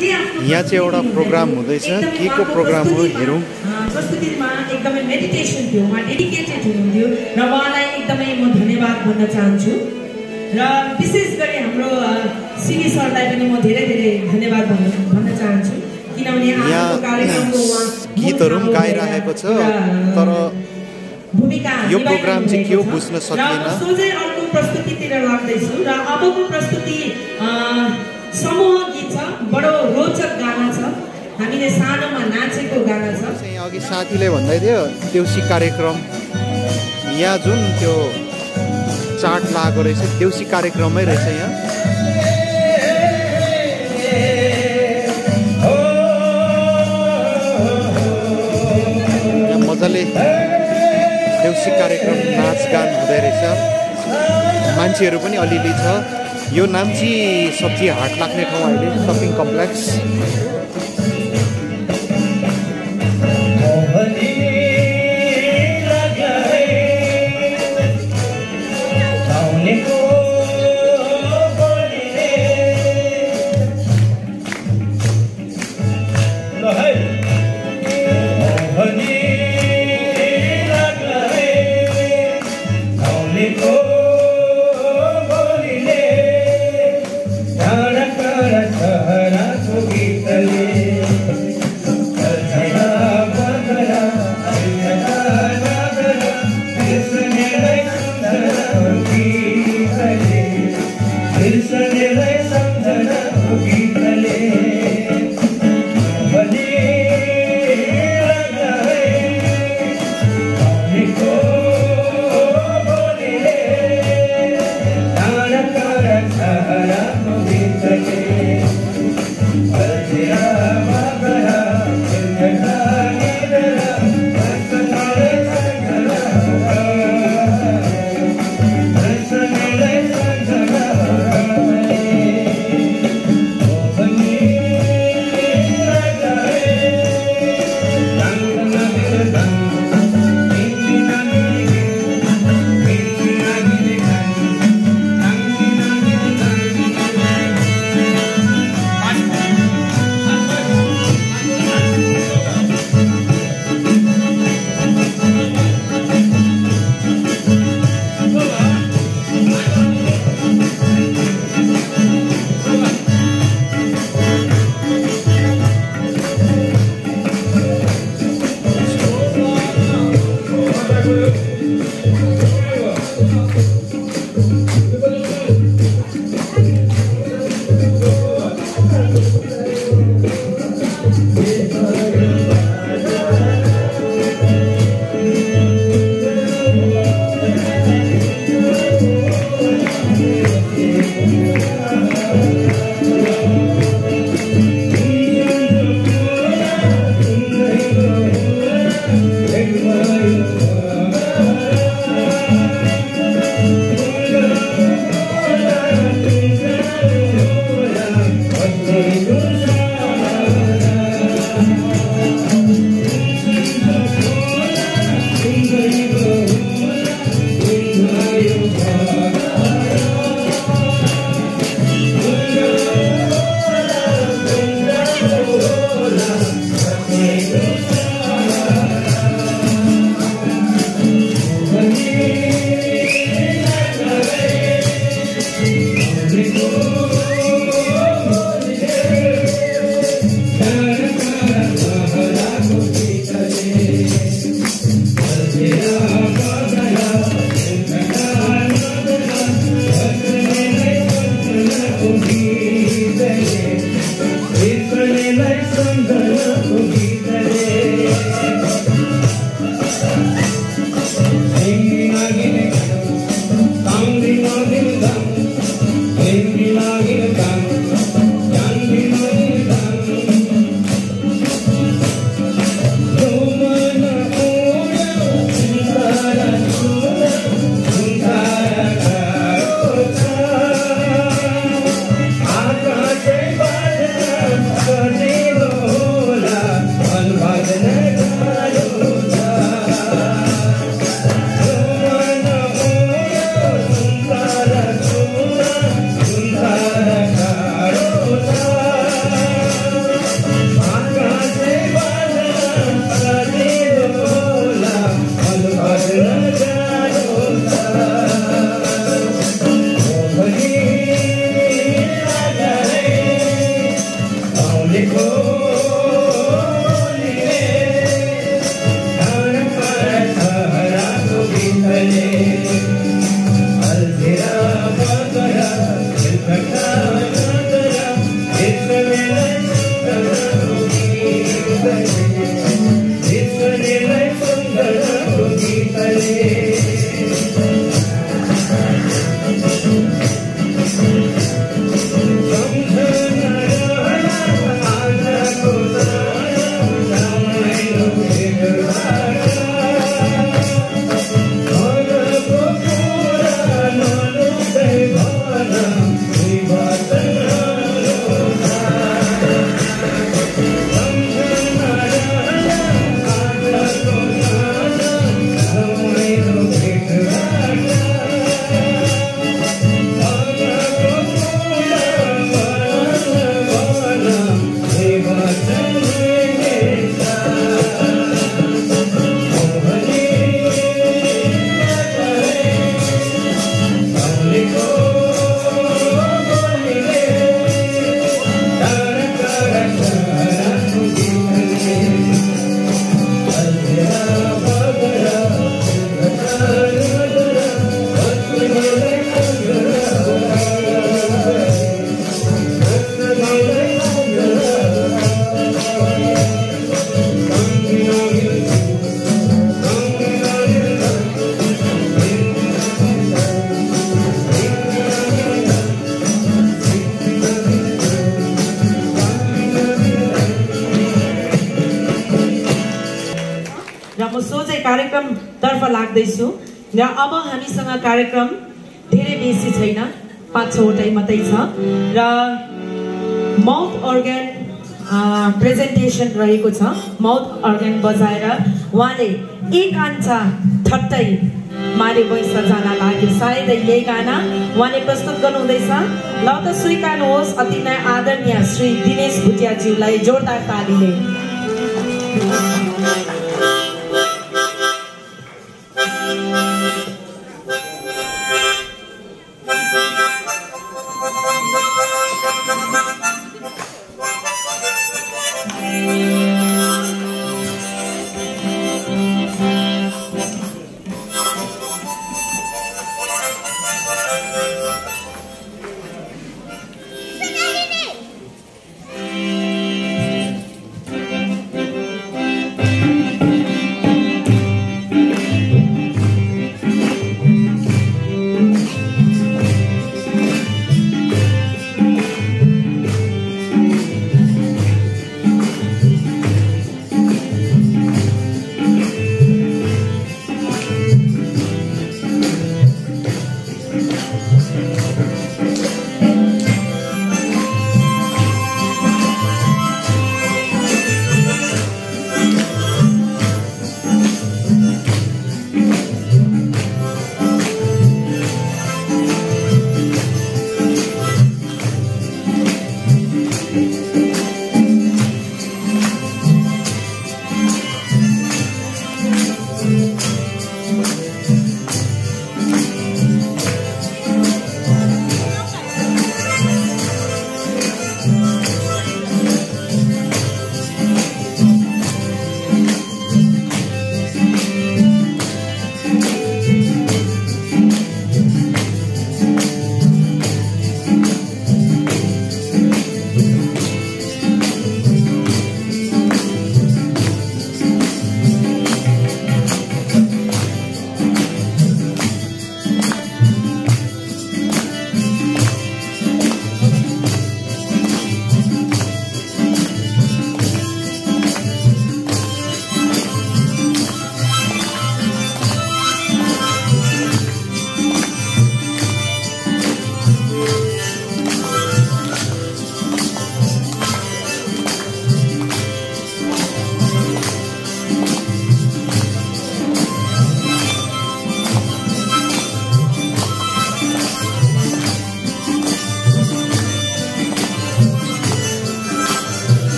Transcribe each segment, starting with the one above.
यहाँ चाहिँ एउटा प्रोग्राम हुँदैछ के को प्रोग्राम हो हेरौँ प्रस्तुतिमा एकदमै मेडिटेसन थियो उहाँ डेडिकेटेड हुनुहुन्थ्यो र उहाँलाई एकदमै म धन्यवाद भन्न चाहन्छु र विशेष गरी हाम्रो सिबी सरलाई पनि म धेरै धेरै धन्यवाद भन्न चाहन्छु किनभने आजको कार्यक्रमको उहाँ गीतहरु पनि गाइरहेको छ तर भूमिका यो प्रोग्राम चाहिँ के हो बुझ्न सकिएन सोझै अर्को प्रस्तुतितिर लाग्दैछु र अबको प्रस्तुति समूह गीत छ बडो रोचक गाना छ हामीले सानोमा नाचेको गाना छ अघि साथीले भन्दै थियो देउसी कार्यक्रम यहाँ जुन त्यो चार्ट लागेको रहेछ देउसी कार्यक्रममै रहेछ यहाँ मजाले देउसी कार्यक्रम नाचगान हुँदै रहेछ मान्छेहरू पनि अलिअलि छ यो नाम्ची सब्जी हाट लाग्ने ठाउँ अहिले सपिङ कम्प्लेक्स कार्यक्रमतर्फ लाग्दैछु र अब हामीसँग कार्यक्रम धेरै बेसी छैन 5-6 वटै मात्रै छ र माउथ अर्गन प्रेजेन्टेसन रहेको छ। माउथ अर्गन बजाएर उहाँले एक आन्चा ठट्टै मारे वैंश जान लाग्यो सायद यही गाना उहाँले प्रस्तुत गर्नुहुँदैछ। ल त स्वीकार्नुहोस् अति नै आदरणीय श्री दिनेश भुटियाज्यूलाई जोरदार तालीले।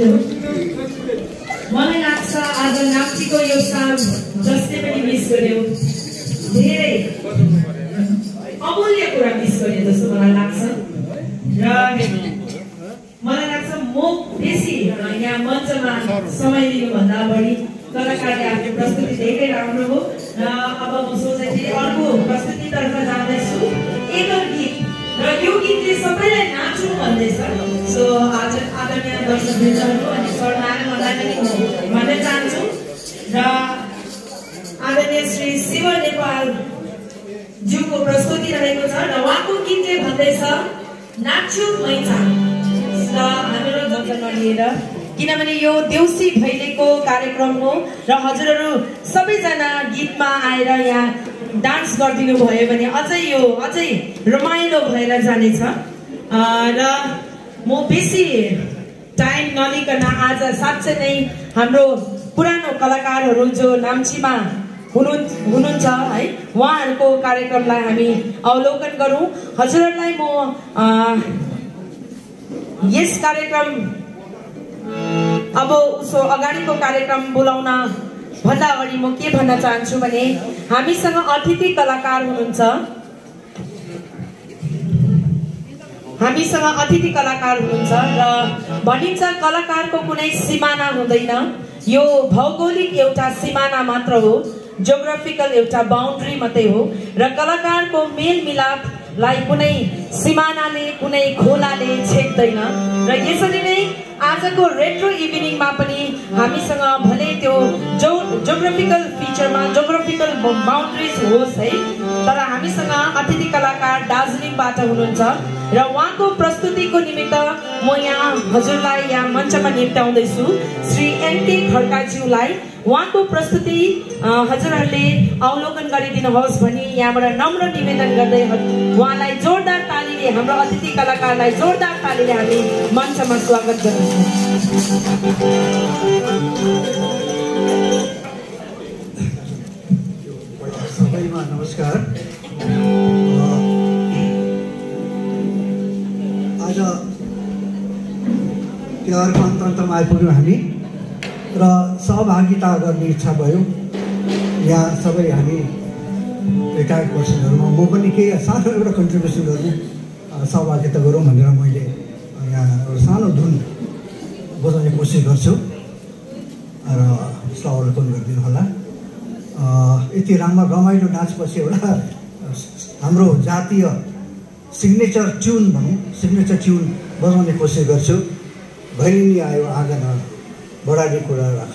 मलाई लाग्छ आज नाप्चीको यो साल जसले पनि मिस गर्यो धेरै अमूल्य कुरा मिस गर्यो जस्तो मलाई लाग्छ र मलाई लाग्छ म बेसी यहाँ मञ्चमा समय लिनुभन्दा बढी कलाकारले आफ्नो प्रस्तुति धेरै राम्रो हो र अब म सोच्दै अर्को प्रस्तुतितर्फ जाँदैछु एकल गीत र यो गीतले सबैलाई नाच्नु भन्दैछ सो आज आदरणीय दर्शकवृन्दहरू अनि सरनारायणलाई पनि म भन्न चाहन्छु र आदरणीय श्री शिव नेपाल ज्यूको प्रस्तुति रहेको छ र उहाँको गीतले भन्दैछ नाच्छु मैचा र हाम्रो जन्म लिएर किनभने यो देउसी भैलेको कार्यक्रम हो र हजुरहरू सबैजना गीतमा आएर यहाँ डान्स गरिदिनु भयो भने अझै रमाइलो भएर जानेछ र म बेसी टाइम नलिकन आज साँच्चै नै हाम्रो पुरानो कलाकारहरू जो नाम्चीमा हुनुहुन्छ है उहाँहरूको कार्यक्रमलाई हामी अवलोकन गरौँ हजुरहरूलाई म यस कार्यक्रम अब उसो अगाडिको कार्यक्रम बोलाउन भन्दा अगाडि म के भन्न चाहन्छु भने हामीसँग अतिथि कलाकार हुनुहुन्छ र भनिन्छ कलाकारको कुनै सिमाना हुँदैन यो भौगोलिक एउटा सिमाना मात्र हो जियोग्राफिकल एउटा बाउन्ड्री मात्रै हो र कलाकारको मेलमिलापलाई कुनै सिमानाले कुनै खोलाले छेक्दैन र यसरी नै आजको रेट्रो इभिनिङमा पनि हामीसँग भले त्यो जियोग्राफिकल फिचरमा जियोग्राफिकल बाउन्ड्रिज होस् है तर हामीसँग अतिथि कलाकार दार्जिलिङबाट हुनुहुन्छ र उहाँको प्रस्तुतिको निमित्त म यहाँ हजुरलाई यहाँ मञ्चमा निम्त्याउँदैछु श्री एनके खड्काज्यूलाई उहाँको प्रस्तुति हजुरहरूले अवलोकन गरिदिनुहोस् भनी यहाँबाट नम्र निवेदन गर्दै उहाँलाई जोरदार तालीले हाम्रो अतिथि कलाकारलाई जोरदार तालीले हामी मञ्चमा स्वागत गर्दछौँ। सबैमा नमस्कार। आज तिहारको अन्तमा आइपुग्यौँ हामी र सहभागिता गर्ने इच्छा भयो यहाँ सबै हामी रिटायर्ड पर्सनहरूमा म पनि केही सानो एउटा कन्ट्रिब्युसन गर्नु सहभागिता गरौँ भनेर मैले यहाँ एउटा सानो धुन बजाउने कोसिस गर्छु र यसलाई अवलोकन गरिदिनु होला। यति रमाइलो नाचपछि एउटा हाम्रो जातीय सिग्नेचर ट्युन भनौँ सिग्नेचर ट्युन बजाउने कोसिस गर्छु। भैलिनी आयो आँगन बढारी कुरा राख।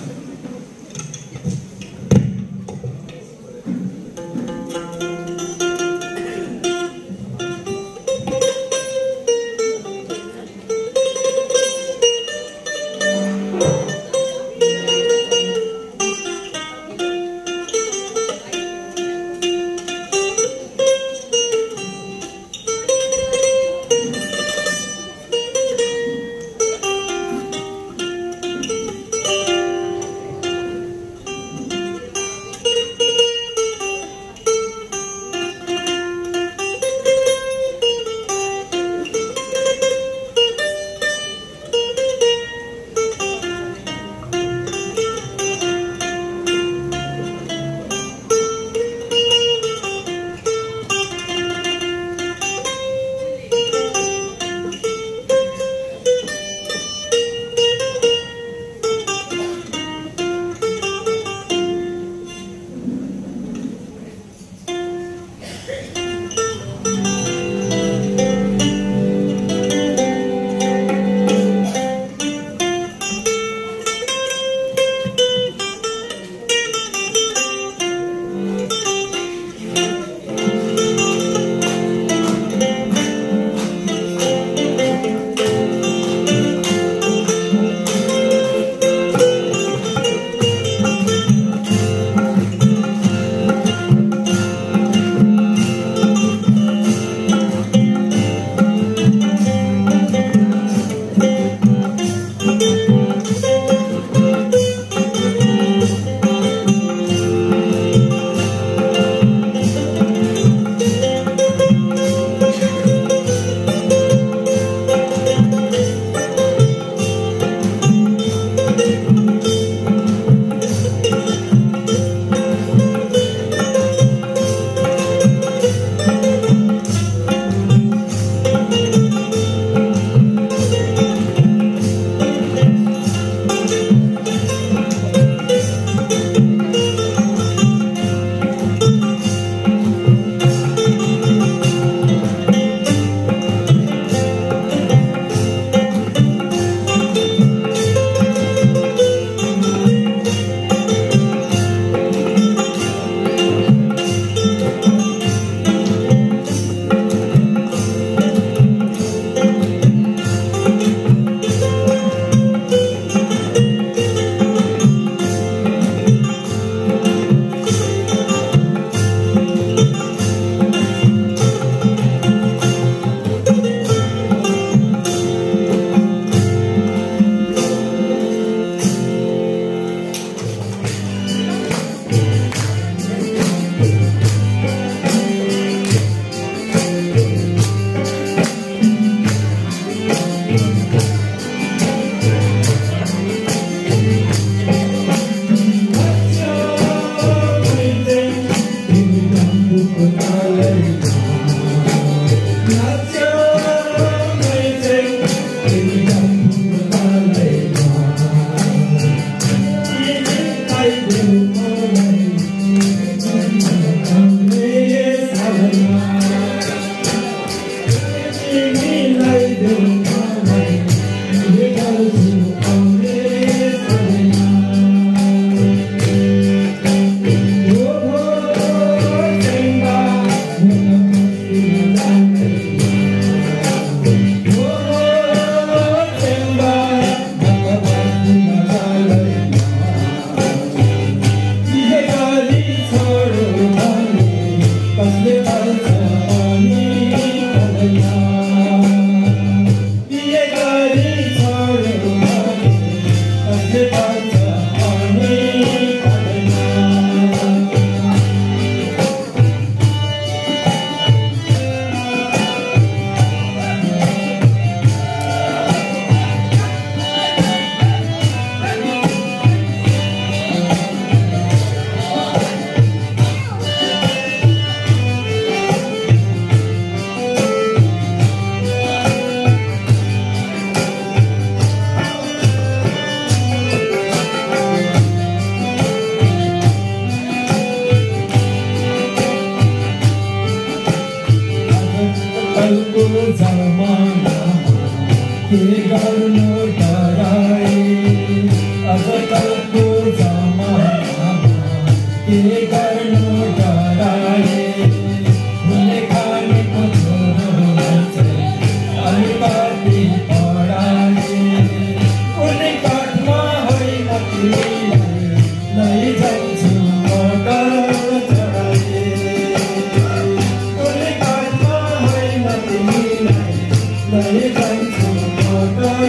अजकलको जमानामा के गर्नु डराए अजकलको जमानामा के गर्नु डराए हुने खानेको छोरोलाई चाहिँ अलिकति पढाए उनी काठमा होइन तिमीलाई लैजान्छु मगर चढाए उनी काठमा होइन तिमीलाई लैजान्छु मगर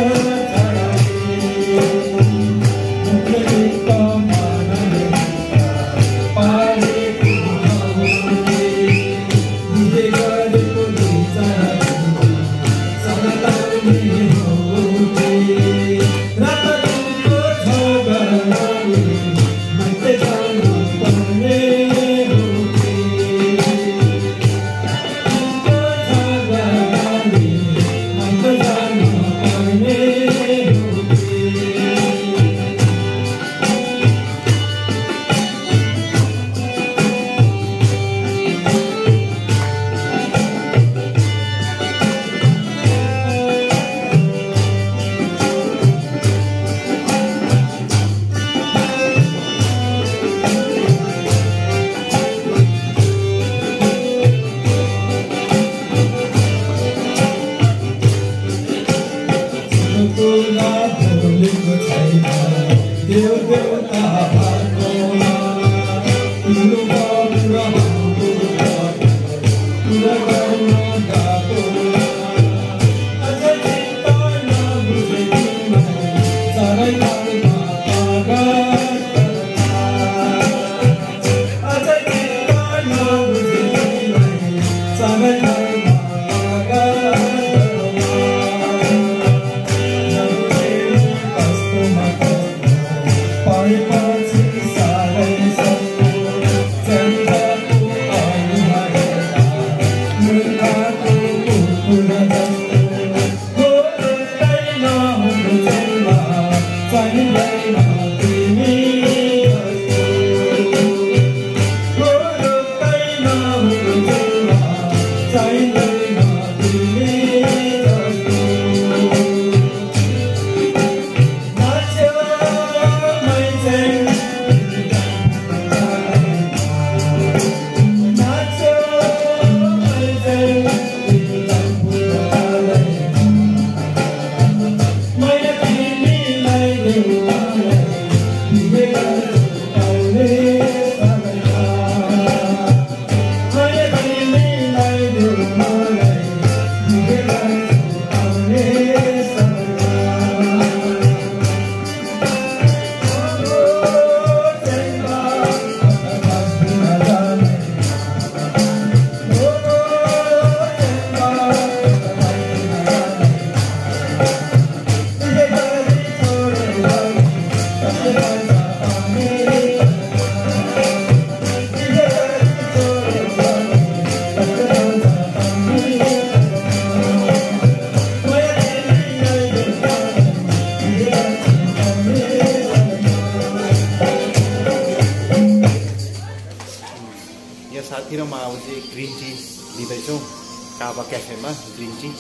साथी र म अब चाहिँ ग्रिन टी लिँदैछौँ काबा क्याफेमा ग्रिन टी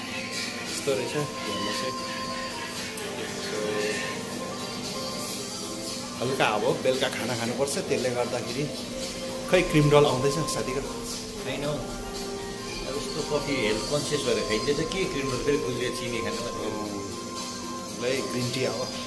यस्तो रहेछ हेर्नुहोस् है हल्का अब बेलुका खाना खानुपर्छ त्यसले गर्दाखेरि खै क्रिम रोल आउँदैछ साथीको छैन हौ अब यस्तो कफी हेल्थ कन्सियस भएर खाइदिँदैछ के क्रिम रोल फेरि गुलियो चिनी खानु ल ग्रिन टी अब